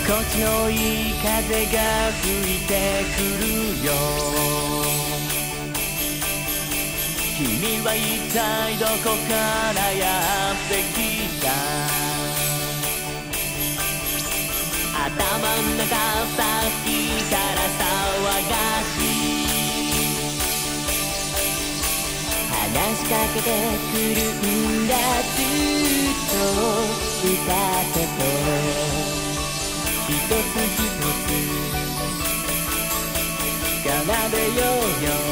心地のいい風が吹いてくるよ。君は一体どこからやってきた？頭の中さっきから騒がしい。話しかけてくるんだ、ずっと歌ってと一つ一つ奏でようよ。